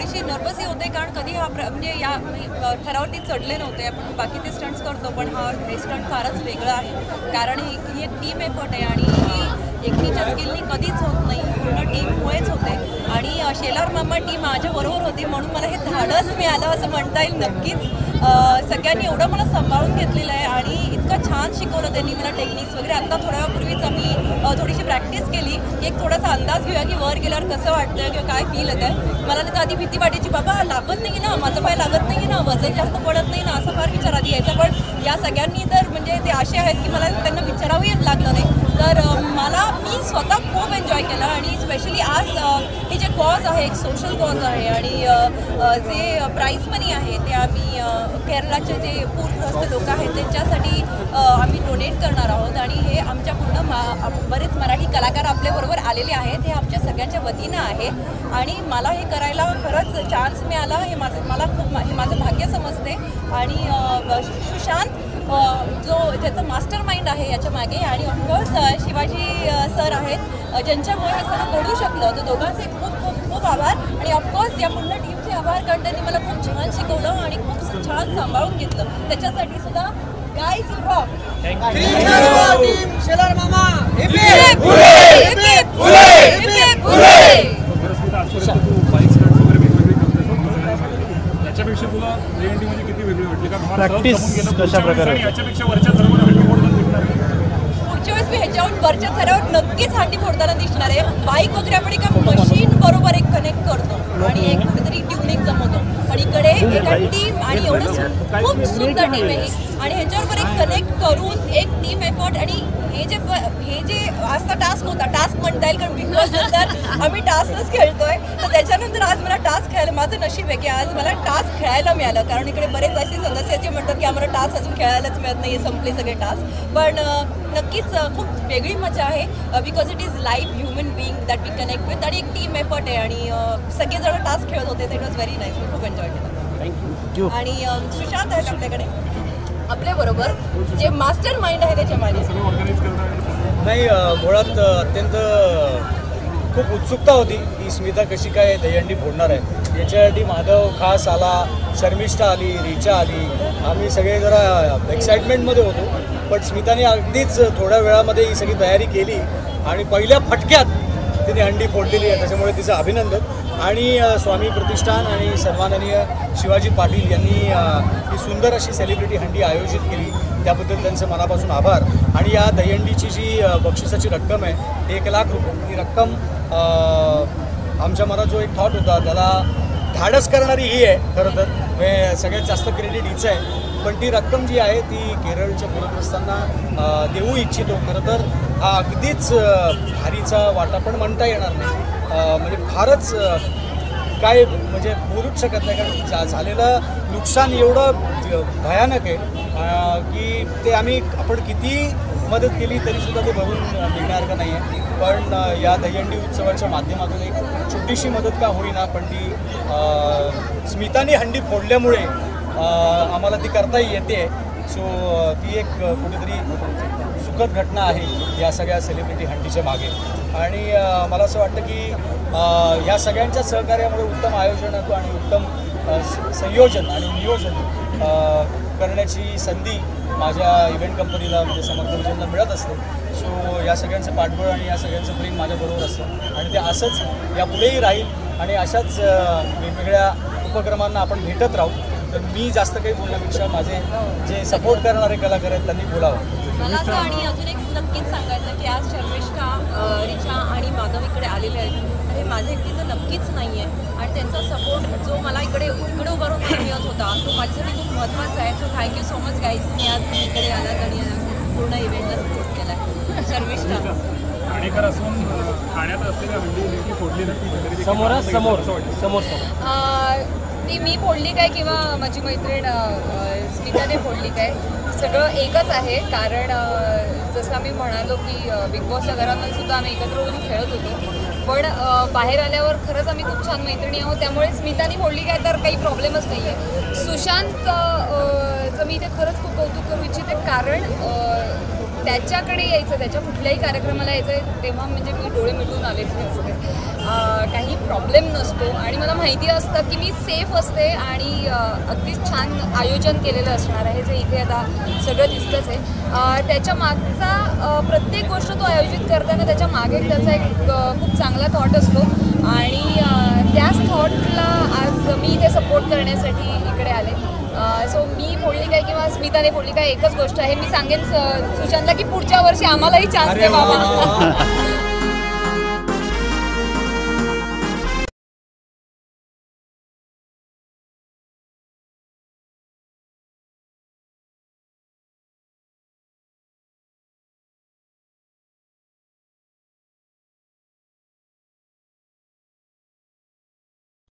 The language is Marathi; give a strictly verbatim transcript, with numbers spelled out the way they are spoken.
थोडीशी नर्वसही होते, कारण कधी हा म्हणजे या ठरावरती चढले नव्हते. आपण बाकीचे स्टंट्स करतो, पण हा हे स्टंट फारच वेगळा आहे, कारण ही ही एक टीम एफर्ट आहे आणि ही एकटीच्या स्किलनी कधीच होत नाही, पूर्ण टीममुळेच होते. आणि शेलार मामा टीम माझ्याबरोबर होती, म्हणून मला हे धाडस मिळालं असं म्हणता येईल. नक्कीच सगळ्यांनी एवढं मला सांभाळून घेतलेलं आहे आणि इतकं छान शिकवलं त्यांनी मला टेक्निक्स वगैरे. आत्ता थोड्या वेळापूर्वीच आम्ही थोडीशी प्रॅक्टिस केली की एक थोडासा अंदाज घेऊया की वर गेल्यावर कसं वाटतं किंवा काय फील येतं आहे. मला तर आधी भीती वाटायची, बाबा लागत नाही ना, माझं पाय लागत नाही ना, वजन जास्त पडत नाही ना, असं फार विचार आधी यायचा. पण या सगळ्यांनी तर म्हणजे ते असे आहेत की मला त्यांना विचारावंही लागलं नाही. तर मला मी स्वतः खूप एन्जॉय केलं आणि स्पेशली आज हे जे कॉज आहे, एक सोशल कॉज आहे आणि जे प्राईज मनी आहे ते आम्ही केरळाचे जे पूरग्रस्त लोक आहेत त्यांच्यासाठी आम्ही डोनेट करणार आहोत. आणि हे आमच्या पूर्ण मा बरेच मराठी कलाकार आपल्याबरोबर आलेले आहेत. हे आमच्या सगळ्यांच्या वतीनं आहे आणि मला हे करायला खरंच चान्स मिळाला, हे माझं मला खूप हे माझं भाग्य समजते. आणि सुशांत जो ज्याचं मास्टर माइंड आहे याच्या मागे, आणि ऑफकोर्स शिवाजी सर आहेत ज्यांच्यामुळे हे सगळं घडू शकलं, तर दोघांचे खूप खूप खूप आभार. आणि ऑफकोर्स या पूर्ण टीमचे आभार, कारण त्यांनी मला खूप छान शिकवलं आणि खूप छान सांभाळून घेतलं. त्याच्यासाठी सुद्धा गाईज यू रॉक. याच्यापेक्षा तुला एएनडी म्हणजे किती वेगळी वाटली का? प्रॅक्टिस कशा प्रकारे याच्यापेक्षा वरच्या थरावर हंडी फोडताना दिसणार आहे. पुढच्या वेळेस मी ह्याच्याहून वरच्या थरावर नक्कीच हंडी फोडताना दिसणार आहे. बाईक वगैरे आपण एका मशीन बरोबर एक कनेक्ट करतो आणि एक कुठेतरी ट्युनिंग जमवतो, पण इकडे एका टीम आणि एवढं खूप सुंदर टीम आहे आणि ह्याच्याबरोबर एक कनेक्ट करून एक टीम एफर्ट. आणि हे जे हे जे आजचा टास्क होता, टास्क म्हणता येईल, कारण बिग बॉस नंतर आम्ही टास्कच खेळतोय, तर त्याच्यानंतर आज मला टास्क खेळायला, माझं नशीब आहे की आज मला टास्क खेळायला मिळालं. कारण इकडे बरेच असे सदस्य जे म्हणतात की आम्हाला टास्क अजून खेळायलाच मिळत नाही, संपले सगळे टास्क. पण नक्कीच खूप वेगळी मजा आहे, because it is live human being that we connect with, आणि एक टीम एफर्ट आहे आणि सगळेजण टास्क खेळत होते. इट वॉज व्हेरी नाईस, मी खूप एन्जॉय केलं. थँक्यू. आणि सुशांत आहेत आपल्याकडे आपल्याबरोबर, जे मास्टर माइंड आहे त्याच्या मागे. नाही, मुळात अत्यंत खूप उत्सुकता होती की स्मिता कशी काय दहीहंडी फोडणार आहे. याच्यासाठी माधव खास आला, शर्मिष्ठा आली, रिचा आली, आम्ही सगळे जरा एक्साइटमेंटमध्ये होतो. पण स्मिताने अगदीच थोड्या वेळामध्ये ही सगळी तयारी केली आणि पहिल्या फटक्यात तिने हंडी फोडलेली आहे, त्याच्यामुळे तिचं अभिनंदन. आणि स्वामी प्रतिष्ठान आणि सन्माननीय शिवाजी पाटील यांनी ही सुंदर अशी सेलिब्रिटी हंडी आयोजित केली, त्याबद्दल त्यांचं मनापासून आभार. आणि या दहीहंडीची जी बक्षिसाची रक्कम आहे एक लाख रुपये, ही रक्कम आमच्या मनात जो एक थॉट होता त्याला धाडस करणारी ही आहे. खरं तर म्हणजे सगळ्यात जास्त क्रेडिट हिचं आहे, पण ती रक्कम जी आहे ती केरळच्या पूरग्रस्तांना देऊ इच्छितो. खरं तर हा अगदीच भारीचा वाटा पण म्हणता येणार नाही, म्हणजे फारच काय म्हणजे बोलूच शकत नाही, कारण झा झालेलं नुकसान एवढं भयानक आहे की ते आम्ही आपण किती मदत केली तरीसुद्धा ते भरून निघण्यासारखं नाही आहे. पण या दहीहंडी उत्सवाच्या माध्यमातून एक छोटीशी मदत का होईना, पण ती स्मिताने हंडी फोडल्यामुळे आम्हाला ती करता येते. सो ती एक कुठेतरी सुखद घटना आहे या सगळ्या सेलिब्रिटी हंडीच्या मागे. आणि मला असं वाटतं की या सगळ्यांच्या सहकार्यामुळे उत्तम आयोजन होतं आणि उत्तम संयोजन आणि नियोजन करण्याची संधी माझ्या इव्हेंट कंपनीला म्हणजे समर्थ विजनला मिळत असते. सो या सगळ्यांचं पाठबळ आणि या सगळ्यांचं प्रेम माझ्याबरोबर असतं आणि ते असंच यापुढेही राहील आणि अशाच वेगवेगळ्या उपक्रमांना आपण भेटत राहू. तर मी जास्त काही बोलण्यापेक्षा माझे जे सपोर्ट करणारे कलाकार आहेत त्यांनी बोलावं. मला असं आणि अजून एक नक्कीच सांगायचं की आज शर्मिष्ठा, रिचा आणि माधव इकडे आलेले आहेत, हे माझ्या एकटीचं नक्कीच नाही आहे. आणि त्यांचा सपोर्ट जो मला इकडे इकडे उभारून मिळत होता तो माझ्यासाठी खूप महत्त्वाचा आहे. So thank you so much guys, तुम्ही आज इकडे आलात आणि पूर्ण इव्हेंटला सपोर्ट केला आहे. शर्मिष्ठा ठाणेकर असून ठाण्यात असलेल्या हंडी नेमकी फोडली नाही, समोर समोर समोर समोर ती मी फोडली काय किंवा माझी मैत्रीण स्मिताने फोडली काय, सगळं एकच आहे. कारण जसं आम्ही म्हणालो की बिग बॉसच्या घरात सुद्धा आम्ही एकत्र होऊन खेळत होतो, पण बाहेर आल्यावर खरंच आम्ही खूप छान मैत्रिणी आहोत. त्यामुळे स्मिताने फोडली काय तर काही प्रॉब्लेमच नाही आहे. सुशांतचं मी इथे खरंच खूप कौतुक करू इच्छिते, कारण त्याच्याकडे यायचं, त्याच्या कुठल्याही कार्यक्रमाला यायचं तेव्हा म्हणजे मी डोळे मिटून आलेली असते. काही प्रॉब्लेम नसतो आणि मला माहिती असतं की मी सेफ असते आणि अगदीच छान आयोजन केलेलं असणार आहे, जे इथे आता सगळं दिसतंच आहे. त्याच्या मागचा प्रत्येक गोष्ट तो आयोजित करताना त्याच्या मागे त्याचा एक खूप चांगला थॉट असतो आणि त्याच थॉटला आज मी इथे सपोर्ट करण्यासाठी इकडे आले. सो मी फोडली काय किंवा स्मिताने फोडली काय एकच गोष्ट आहे, मी सांगेन सुशांतला की पुढच्या वर्षी आम्हालाही चान्स दे बाबा.